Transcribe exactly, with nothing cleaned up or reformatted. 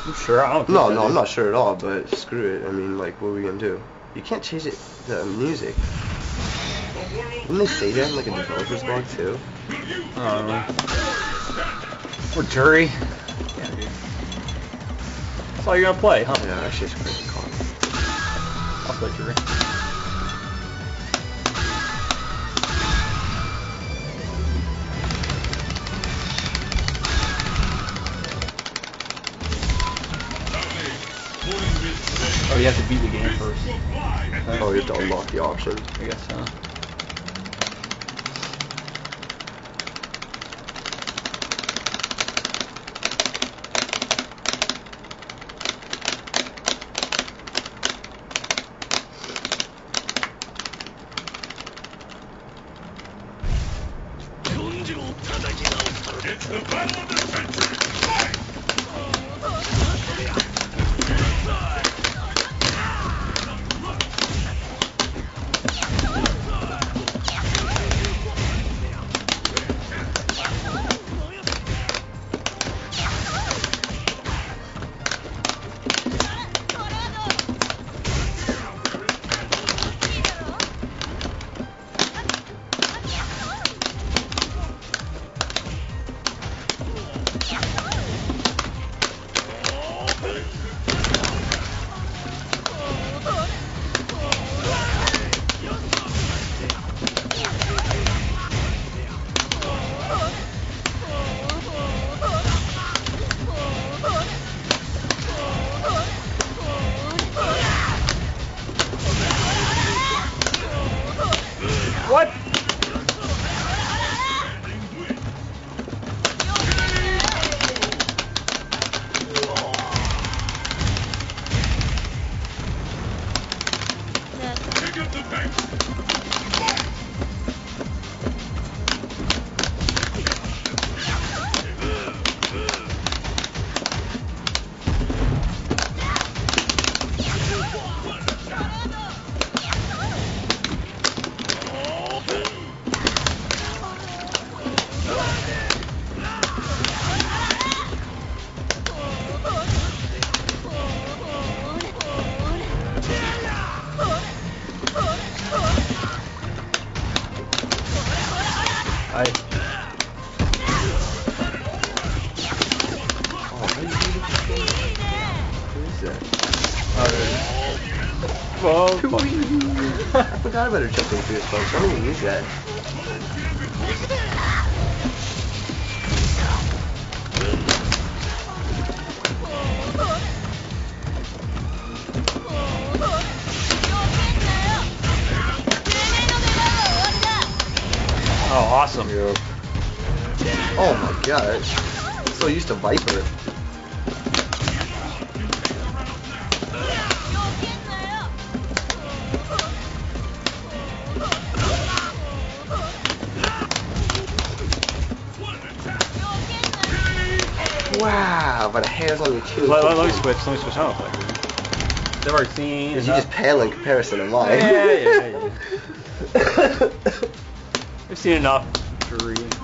You sure? I don't think No, that no, is. I'm not sure at all, but screw it. I mean, like, what are we gonna do? You can't change it, the music. Didn't they say that in, like, a developer's blog, too? I don't know. Or Juri. Yeah, dude. That's all you're gonna play, huh? Yeah, actually, it's quite a call. I'll play Juri. Oh, you have to beat the game first. Okay. Oh, you have to unlock the option. I guess so. It's the battle of the century! Fight! What? Pick up the pace! I. Who is that? Oh, Who are you? I forgot about her jumping through his folks. I don't even use that. oh, awesome. Yeah. Oh my god. I'm so used to Viper. Wow, but a hair's on your chin. Let, let, let me switch. Let me switch. I don't play Juri. They've already seen. Because you just pale in comparison to mine. Yeah, yeah, yeah, yeah. We've seen enough Juri.